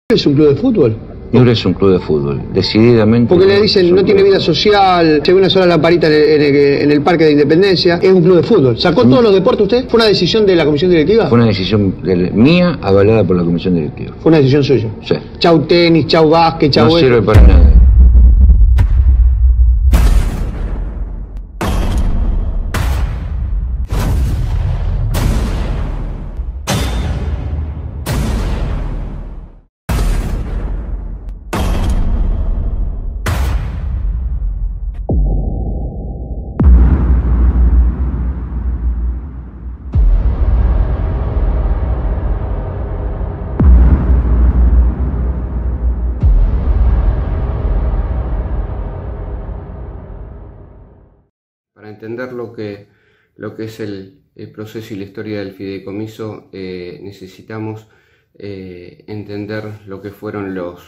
¿Es un club de fútbol? Newell's es un club de fútbol, decididamente. Porque le dicen no tiene vida social, se ve una sola lamparita en el Parque de Independencia. Es un club de fútbol. ¿Sacó todos los deportes usted? ¿Fue una decisión de la comisión directiva? Fue una decisión mía avalada por la comisión directiva. Fue una decisión suya. Sí. Chau tenis, chau básquet, chau... No sirve para nada. Para entender lo que es el proceso y la historia del fideicomiso, necesitamos entender lo que fueron los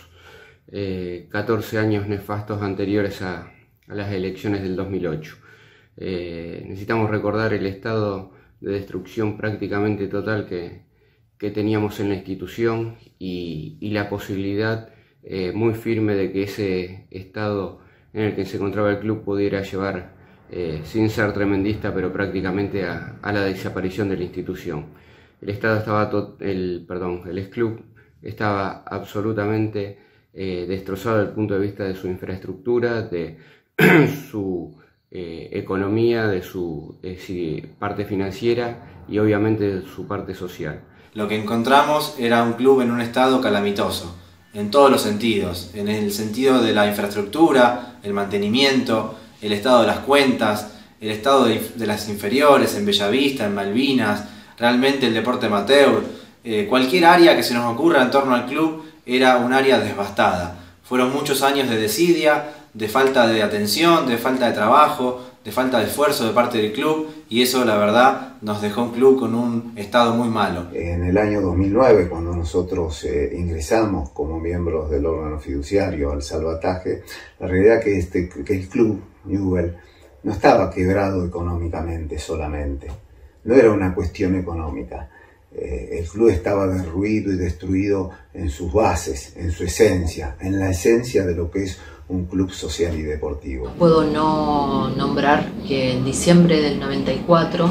14 años nefastos anteriores a las elecciones del 2008. Necesitamos recordar el estado de destrucción prácticamente total que teníamos en la institución y la posibilidad muy firme de que ese estado en el que se encontraba el club pudiera llevar, sin ser tremendista, pero prácticamente a la desaparición de la institución. El Estado estaba el club estaba absolutamente destrozado desde el punto de vista de su infraestructura, de su economía, de su parte financiera y obviamente de su parte social. Lo que encontramos era un club en un estado calamitoso, en todos los sentidos, en el sentido de la infraestructura, el mantenimiento, el estado de las cuentas, el estado de las inferiores, en Bellavista, en Malvinas, realmente el deporte amateur, cualquier área que se nos ocurra en torno al club era un área devastada. Fueron muchos años de desidia, de falta de atención, de falta de trabajo, de falta de esfuerzo de parte del club, y eso la verdad nos dejó un club con un estado muy malo. En el año 2009, cuando nosotros ingresamos como miembros del órgano fiduciario al salvataje, la realidad que el club Newell's no estaba quebrado económicamente solamente, no era una cuestión económica. El club estaba derruido y destruido en sus bases, en su esencia, en la esencia de lo que es un club social y deportivo. No puedo no nombrar que en diciembre del 94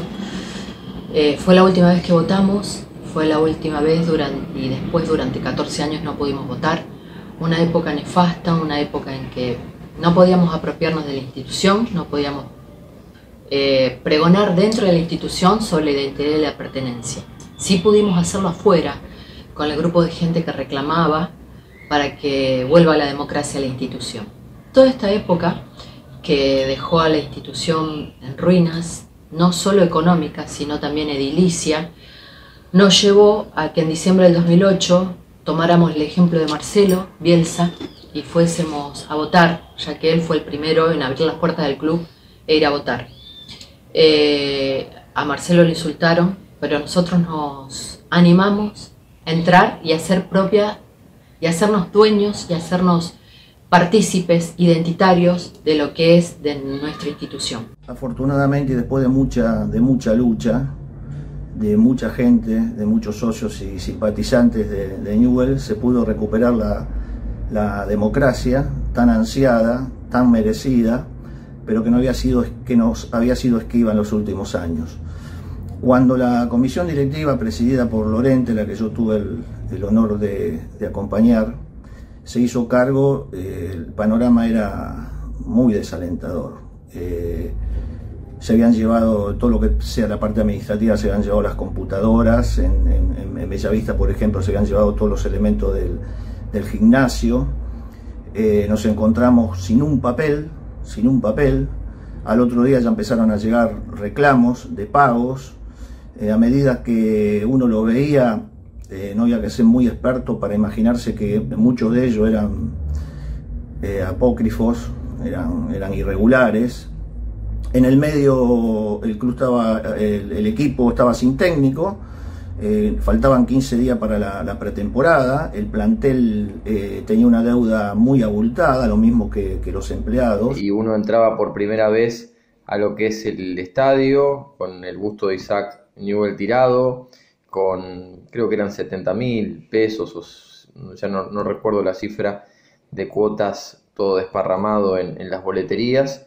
fue la última vez que votamos, fue la última vez y después durante 14 años no pudimos votar. Una época nefasta, una época en que no podíamos apropiarnos de la institución, no podíamos pregonar dentro de la institución sobre la identidad y la pertenencia. Sí pudimos hacerlo afuera, con el grupo de gente que reclamaba para que vuelva la democracia a la institución. Toda esta época que dejó a la institución en ruinas, no solo económica, sino también edilicia, nos llevó a que en diciembre del 2008 tomáramos el ejemplo de Marcelo Bielsa y fuésemos a votar, ya que él fue el primero en abrir las puertas del club e ir a votar. A Marcelo lo insultaron, pero nosotros nos animamos a entrar y a ser propia y hacernos dueños y hacernos partícipes identitarios de lo que es de nuestra institución. Afortunadamente, después de mucha lucha, de mucha gente, de muchos socios y simpatizantes de Newell's, se pudo recuperar la democracia tan ansiada, tan merecida, pero que nos había sido esquiva en los últimos años. Cuando la comisión directiva presidida por Lorente, la que yo tuve el honor de acompañar, se hizo cargo, el panorama era muy desalentador. Se habían llevado todo lo que sea la parte administrativa, se habían llevado las computadoras, en Bellavista, por ejemplo, se habían llevado todos los elementos del gimnasio. Nos encontramos sin un papel. Al otro día ya empezaron a llegar reclamos de pagos. A medida que uno lo veía, no había que ser muy experto para imaginarse que muchos de ellos eran apócrifos, eran irregulares. En el medio el equipo estaba sin técnico, faltaban 15 días para la pretemporada, el plantel tenía una deuda muy abultada, lo mismo que los empleados. Y uno entraba por primera vez a lo que es el estadio, con el busto de Isaac Newell tirado, con creo que eran 70.000 pesos o ya no recuerdo la cifra de cuotas, todo desparramado en las boleterías,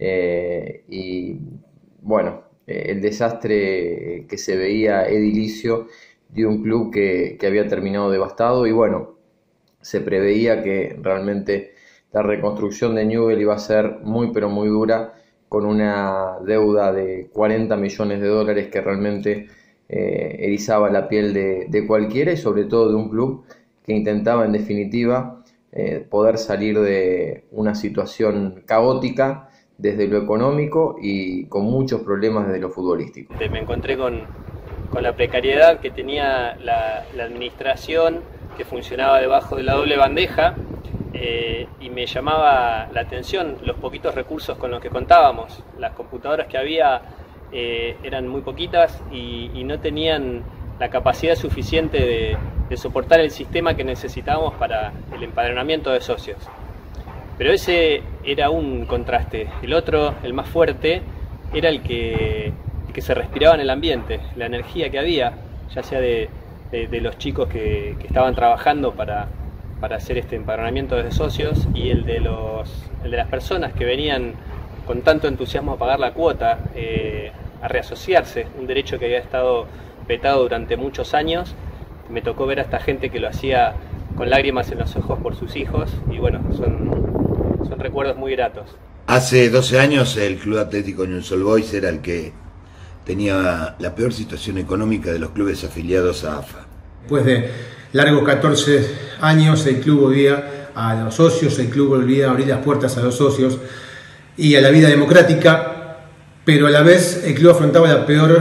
y bueno, el desastre que se veía edilicio de un club que había terminado devastado, y bueno, se preveía que realmente la reconstrucción de Newell's iba a ser muy pero muy dura, con una deuda de 40 millones de dólares que realmente erizaba la piel de cualquiera, y sobre todo de un club que intentaba en definitiva poder salir de una situación caótica desde lo económico y con muchos problemas desde lo futbolístico. Me encontré con la precariedad que tenía la administración, que funcionaba debajo de la doble bandeja, y me llamaba la atención los poquitos recursos con los que contábamos. Las computadoras que había eran muy poquitas y no tenían la capacidad suficiente de soportar el sistema que necesitábamos para el empadronamiento de socios. Pero ese era un contraste. El otro, el más fuerte, era el que se respiraba en el ambiente, la energía que había, ya sea de los chicos que estaban trabajando para hacer este empadronamiento de socios, y el de las personas que venían con tanto entusiasmo a pagar la cuota, a reasociarse, un derecho que había estado vetado durante muchos años. Me tocó ver a esta gente que lo hacía con lágrimas en los ojos por sus hijos, y bueno, son recuerdos muy gratos. Hace 12 años el Club Atlético Newell's Old Boys era el que tenía la peor situación económica de los clubes afiliados a AFA. Después de largos 14 años el club volvía a los socios, el club volvía a abrir las puertas a los socios y a la vida democrática, pero a la vez el club afrontaba la peor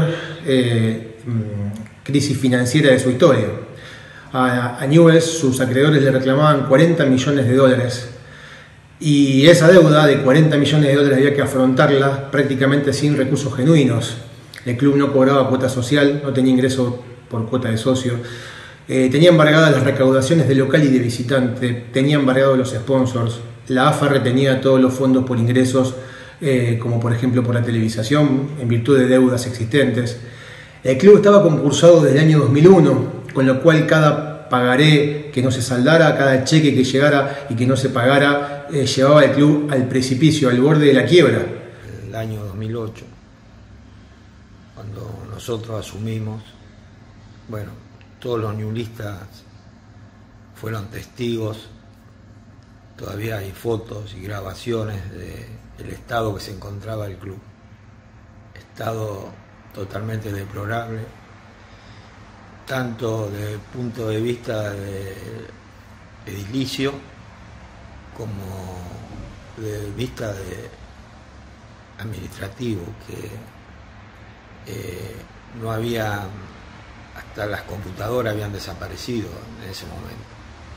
crisis financiera de su historia. A Newell's sus acreedores le reclamaban 40 millones de dólares, y esa deuda de 40 millones de dólares había que afrontarla prácticamente sin recursos genuinos. El club no cobraba cuota social, no tenía ingreso por cuota de socio, tenía embargadas las recaudaciones de local y de visitante, tenía embargados los sponsors, la AFA retenía todos los fondos por ingresos, como por ejemplo por la televisación, en virtud de deudas existentes. El club estaba concursado desde el año 2001, con lo cual cada pagaré que no se saldara, cada cheque que llegara y que no se pagara, llevaba al club al precipicio, al borde de la quiebra. El año 2008, cuando nosotros asumimos, bueno, todos los newellistas fueron testigos, todavía hay fotos y grabaciones del estado que se encontraba el club, estado totalmente deplorable, tanto desde el punto de vista de edilicio como desde el vista administrativo, que no había, hasta las computadoras habían desaparecido en ese momento.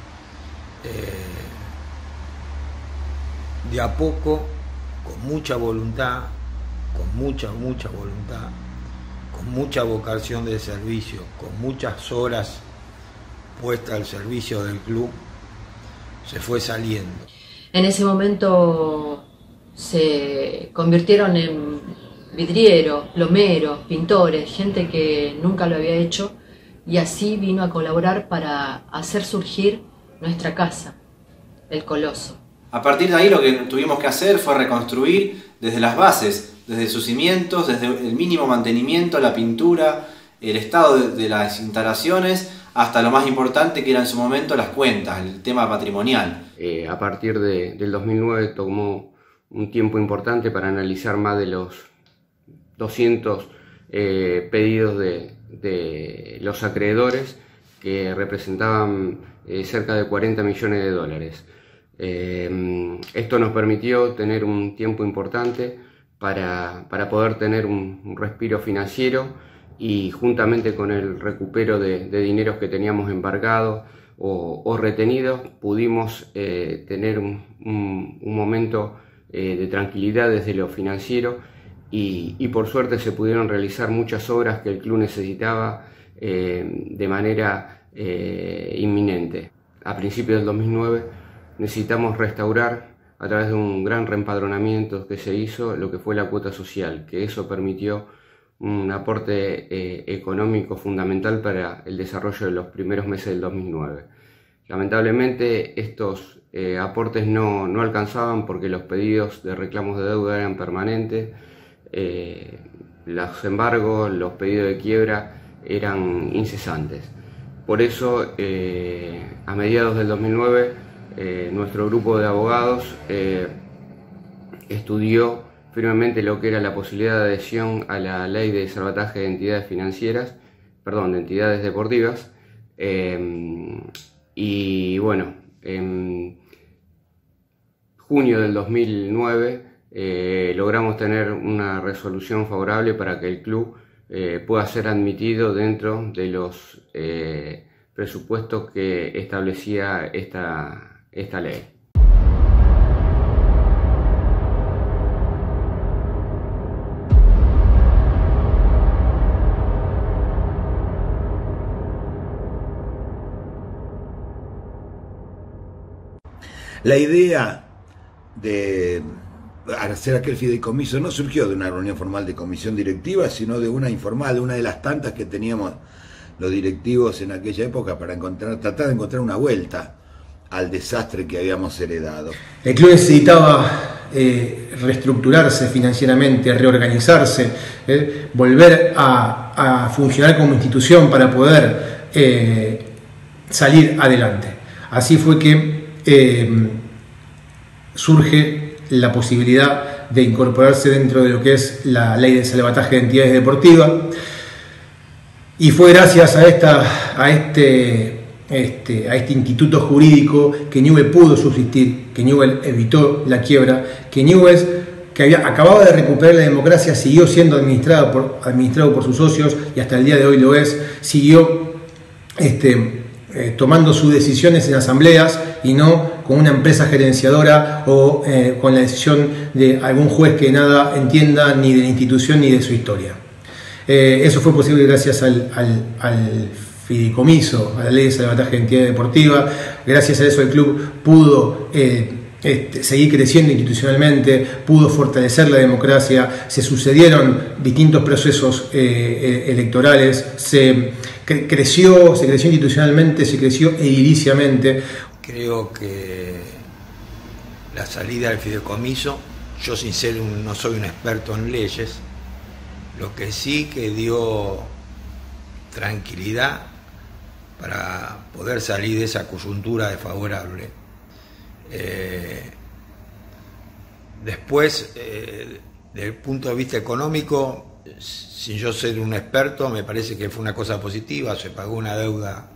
De a poco, con mucha voluntad, con mucha voluntad, con mucha vocación de servicio, con muchas horas puestas al servicio del club, se fue saliendo. En ese momento se convirtieron en vidrieros, plomeros, pintores, gente que nunca lo había hecho, y así vino a colaborar para hacer surgir nuestra casa, el Coloso. A partir de ahí lo que tuvimos que hacer fue reconstruir desde las bases, desde sus cimientos, desde el mínimo mantenimiento, la pintura, el estado de las instalaciones, hasta lo más importante que era en su momento las cuentas, el tema patrimonial. A partir del 2009 tomó un tiempo importante para analizar más de los 200 pedidos de los acreedores, que representaban cerca de 40 millones de dólares. Esto nos permitió tener un tiempo importante para poder tener un respiro financiero, y juntamente con el recupero de dineros que teníamos embargados o retenidos, pudimos tener un momento de tranquilidad desde lo financiero, y por suerte se pudieron realizar muchas obras que el club necesitaba de manera inminente. A principios del 2009 necesitamos restaurar, a través de un gran reempadronamiento que se hizo, lo que fue la cuota social, que eso permitió un aporte económico fundamental para el desarrollo de los primeros meses del 2009. Lamentablemente estos aportes no alcanzaban porque los pedidos de reclamos de deuda eran permanentes, los embargos, los pedidos de quiebra eran incesantes. Por eso, a mediados del 2009, nuestro grupo de abogados estudió firmemente lo que era la posibilidad de adhesión a la ley de salvataje de entidades financieras, perdón, de entidades deportivas, y bueno, en junio del 2009 logramos tener una resolución favorable para que el club pueda ser admitido dentro de los presupuestos que establecía esta ley. La idea de hacer aquel fideicomiso no surgió de una reunión formal de comisión directiva, sino de una informal, una de las tantas que teníamos los directivos en aquella época para tratar de encontrar una vuelta al desastre que habíamos heredado. El club necesitaba reestructurarse financieramente, reorganizarse, volver a funcionar como institución para poder salir adelante. Así fue que surge la posibilidad de incorporarse dentro de lo que es la ley de salvataje de entidades deportivas, y fue gracias a este instituto jurídico que Newell's pudo subsistir, que Newell's evitó la quiebra, que Newell's, que había acabado de recuperar la democracia, siguió siendo administrado por sus socios, y hasta el día de hoy lo es, siguió tomando sus decisiones en asambleas y no con una empresa gerenciadora o con la decisión de algún juez que nada entienda ni de la institución ni de su historia. Eso fue posible gracias al fideicomiso, a la ley de salvataje de entidades deportivas. Gracias a eso el club pudo seguir creciendo institucionalmente, pudo fortalecer la democracia, se sucedieron distintos procesos electorales, se creció institucionalmente, se creció ediliciamente. Creo que la salida del fideicomiso, yo sin ser no soy un experto en leyes, lo que sí que dio tranquilidad para poder salir de esa coyuntura desfavorable. Después, desde el punto de vista económico, sin yo ser un experto, me parece que fue una cosa positiva. Se pagó una deuda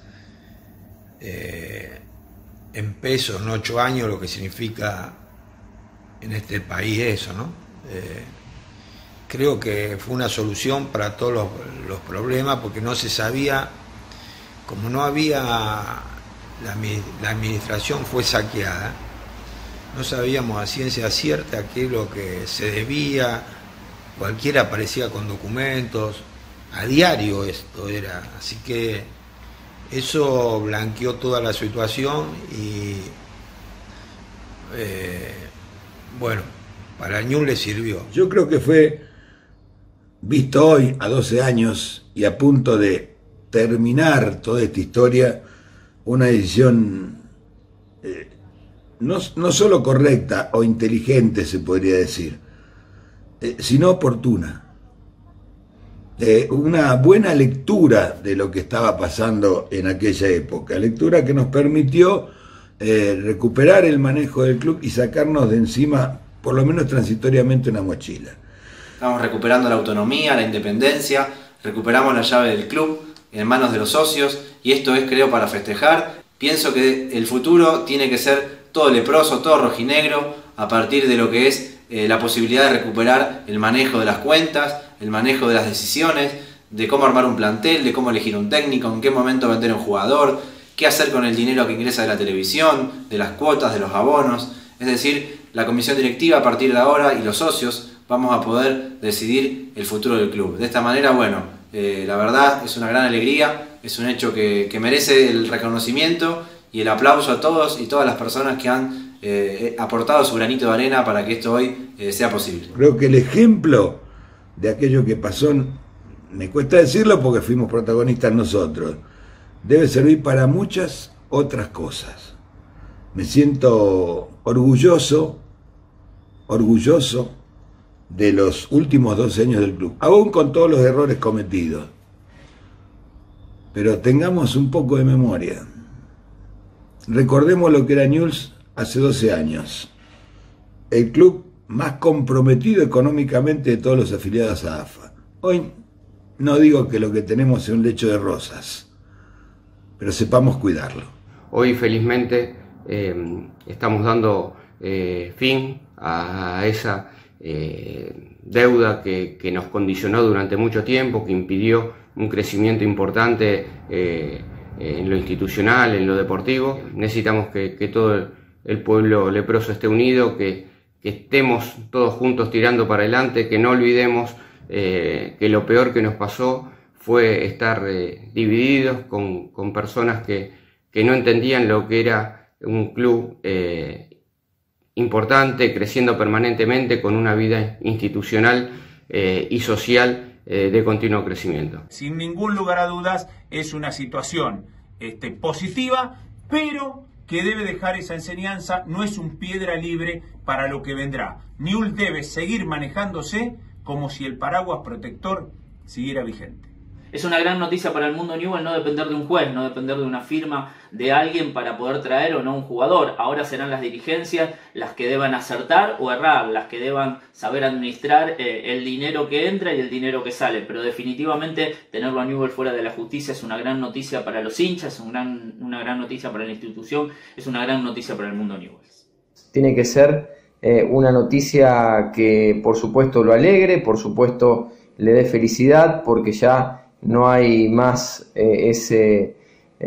en pesos en 8 años, lo que significa en este país eso, ¿no? Creo que fue una solución para todos los problemas, porque no se sabía, como no había, la administración fue saqueada, no sabíamos a ciencia cierta qué es lo que se debía, cualquiera aparecía con documentos, a diario esto era, así que eso blanqueó toda la situación y bueno, para Newell's le sirvió. Yo creo que fue, visto hoy a 12 años y a punto de terminar toda esta historia, una decisión no solo correcta o inteligente, se podría decir, sino oportuna. Una buena lectura de lo que estaba pasando en aquella época, lectura que nos permitió recuperar el manejo del club y sacarnos de encima, por lo menos transitoriamente, una mochila. Estamos recuperando la autonomía, la independencia, recuperamos la llave del club en manos de los socios, y esto es, creo, para festejar. Pienso que el futuro tiene que ser todo leproso, todo rojinegro, a partir de lo que es la posibilidad de recuperar el manejo de las cuentas, el manejo de las decisiones, de cómo armar un plantel, de cómo elegir un técnico, en qué momento vender un jugador, qué hacer con el dinero que ingresa de la televisión, de las cuotas, de los abonos. Es decir, la comisión directiva a partir de ahora y los socios vamos a poder decidir el futuro del club. De esta manera, bueno, la verdad es una gran alegría, es un hecho que merece el reconocimiento y el aplauso a todos y todas las personas que han aportado su granito de arena para que esto hoy sea posible. Creo que el ejemplo de aquello que pasó, me cuesta decirlo porque fuimos protagonistas nosotros, debe servir para muchas otras cosas. Me siento orgulloso de los últimos 12 años del club, aún con todos los errores cometidos. Pero tengamos un poco de memoria. Recordemos lo que era Newell's hace 12 años. El club más comprometido económicamente de todos los afiliados a AFA. Hoy no digo que lo que tenemos es un lecho de rosas, pero sepamos cuidarlo. Hoy felizmente estamos dando fin a esa deuda que nos condicionó durante mucho tiempo, que impidió un crecimiento importante en lo institucional, en lo deportivo. Necesitamos que todo el pueblo leproso esté unido, que estemos todos juntos tirando para adelante, que no olvidemos que lo peor que nos pasó fue estar divididos con personas que no entendían lo que era un club importante, creciendo permanentemente, con una vida institucional y social de continuo crecimiento. Sin ningún lugar a dudas es una situación positiva, pero que debe dejar esa enseñanza, no es un piedra libre para lo que vendrá. Newell's debe seguir manejándose como si el paraguas protector siguiera vigente. Es una gran noticia para el mundo Newell's no depender de un juez, no depender de una firma de alguien para poder traer o no un jugador. Ahora serán las dirigencias las que deban acertar o errar, las que deban saber administrar el dinero que entra y el dinero que sale. Pero definitivamente tenerlo a Newell's fuera de la justicia es una gran noticia para los hinchas, es una gran noticia para la institución, es una gran noticia para el mundo Newell's. Tiene que ser una noticia que por supuesto lo alegre, por supuesto le dé felicidad, porque ya no hay más ese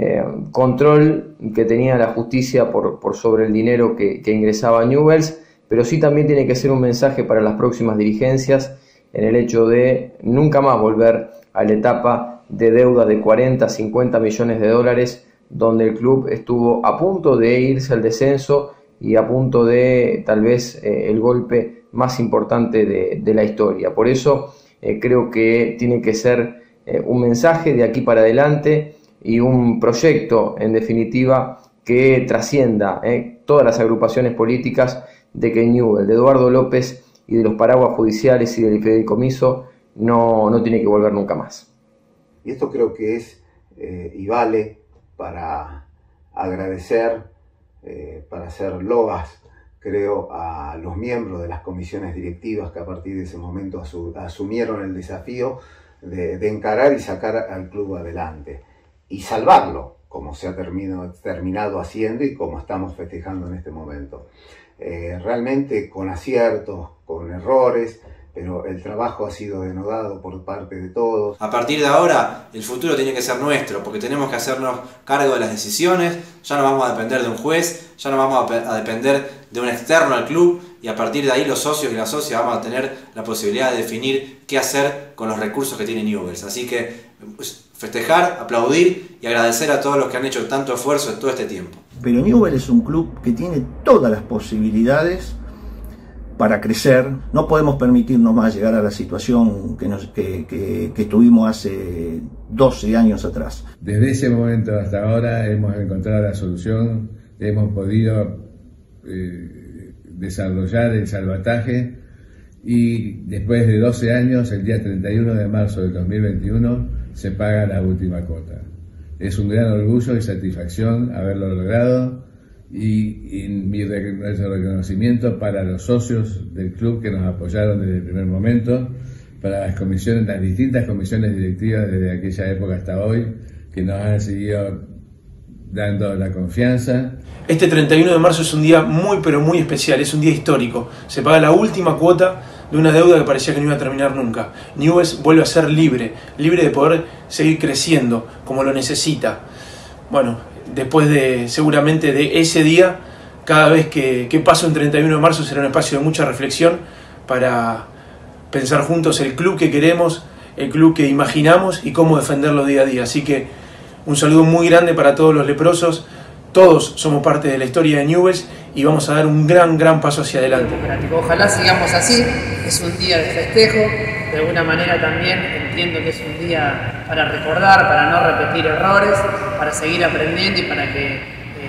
control que tenía la justicia por sobre el dinero que ingresaba a Newell's, pero sí también tiene que ser un mensaje para las próximas dirigencias en el hecho de nunca más volver a la etapa de deuda de 40, 50 millones de dólares, donde el club estuvo a punto de irse al descenso y a punto de tal vez el golpe más importante de la historia. Por eso creo que tiene que ser un mensaje de aquí para adelante y un proyecto, en definitiva, que trascienda todas las agrupaciones políticas, de que Newell's, de Eduardo López y de los paraguas judiciales y del fideicomiso no tiene que volver nunca más. Y esto creo que es y vale para agradecer, para hacer loas, creo, a los miembros de las comisiones directivas que a partir de ese momento asumieron el desafío de encarar y sacar al club adelante y salvarlo, como se ha terminado haciendo y como estamos festejando en este momento. Realmente con aciertos, con errores, pero el trabajo ha sido denodado por parte de todos. A partir de ahora, el futuro tiene que ser nuestro, porque tenemos que hacernos cargo de las decisiones, ya no vamos a depender de un juez, ya no vamos a depender de un externo al club, y a partir de ahí los socios y las socias vamos a tener la posibilidad de definir qué hacer con los recursos que tiene Newell's. Así que festejar, aplaudir y agradecer a todos los que han hecho tanto esfuerzo en todo este tiempo. Pero Newell's es un club que tiene todas las posibilidades para crecer. No podemos permitirnos más llegar a la situación que tuvimos hace 12 años atrás. Desde ese momento hasta ahora hemos encontrado la solución, hemos podido desarrollar el salvataje, y después de 12 años, el día 31 de marzo del 2021, se paga la última cuota. Es un gran orgullo y satisfacción haberlo logrado, y mi reconocimiento para los socios del club que nos apoyaron desde el primer momento, para las comisiones, las distintas comisiones directivas desde aquella época hasta hoy, que nos han seguido dando la confianza. Este 31 de marzo es un día muy pero muy especial, es un día histórico. Se paga la última cuota de una deuda que parecía que no iba a terminar nunca. Newell's vuelve a ser libre de poder seguir creciendo como lo necesita. Bueno, después seguramente de ese día, cada vez que pase un 31 de marzo será un espacio de mucha reflexión para pensar juntos el club que queremos, el club que imaginamos y cómo defenderlo día a día. Así que un saludo muy grande para todos los leprosos. Todos somos parte de la historia de Newell's y vamos a dar un gran paso hacia adelante. Ojalá sigamos así, es un día de festejo, de alguna manera también entiendo que es un día para recordar, para no repetir errores, para seguir aprendiendo y para que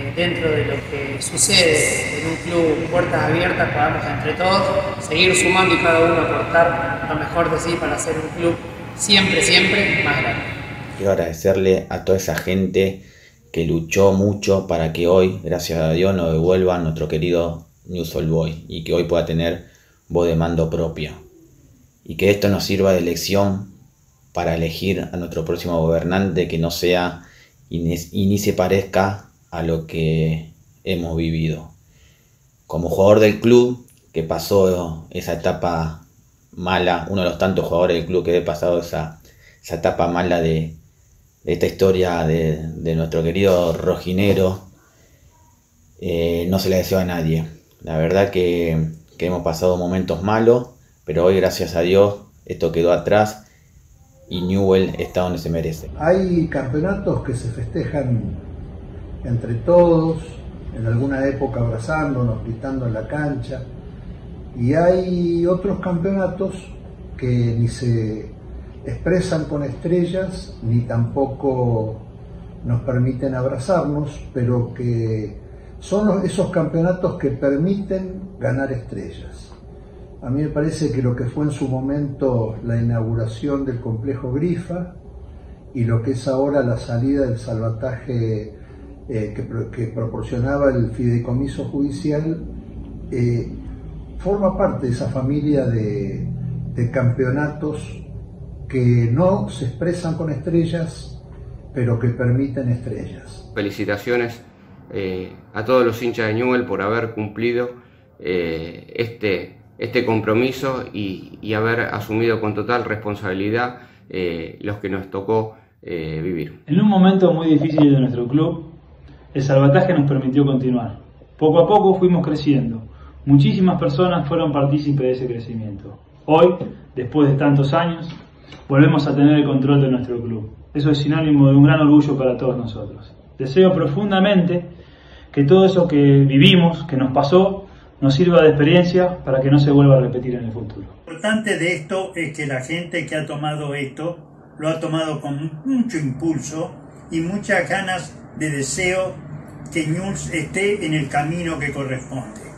dentro de lo que sucede en un club puertas abiertas podamos entre todos seguir sumando y cada uno aportar lo mejor de sí para hacer un club siempre, siempre más grande. Quiero agradecerle a toda esa gente que luchó mucho para que hoy, gracias a Dios, nos devuelvan nuestro querido Newell's Old Boys y que hoy pueda tener voz de mando propia. Y que esto nos sirva de lección para elegir a nuestro próximo gobernante que no sea y ni se parezca a lo que hemos vivido. Como jugador del club que pasó esa etapa mala, uno de los tantos jugadores del club que he pasado esa etapa mala de esta historia de nuestro querido rojinero, no se la deseo a nadie. La verdad que hemos pasado momentos malos, pero hoy, gracias a Dios, esto quedó atrás y Newell's está donde se merece. Hay campeonatos que se festejan entre todos, en alguna época abrazándonos, gritando en la cancha, y hay otros campeonatos que ni se expresan con estrellas ni tampoco nos permiten abrazarnos, pero que son esos campeonatos que permiten ganar estrellas. A mí me parece que lo que fue en su momento la inauguración del complejo Grifa y lo que es ahora la salida del salvataje que proporcionaba el fideicomiso judicial forma parte de esa familia de campeonatos que no se expresan con estrellas, pero que permiten estrellas. Felicitaciones a todos los hinchas de Newell's por haber cumplido este compromiso y haber asumido con total responsabilidad los que nos tocó vivir. En un momento muy difícil de nuestro club, el salvataje nos permitió continuar. Poco a poco fuimos creciendo. Muchísimas personas fueron partícipes de ese crecimiento. Hoy, después de tantos años, volvemos a tener el control de nuestro club. Eso es sinónimo de un gran orgullo para todos nosotros. Deseo profundamente que todo eso que vivimos, que nos pasó, nos sirva de experiencia para que no se vuelva a repetir en el futuro. Lo importante de esto es que la gente que ha tomado esto lo ha tomado con mucho impulso y muchas ganas de deseo que Newell's esté en el camino que corresponde.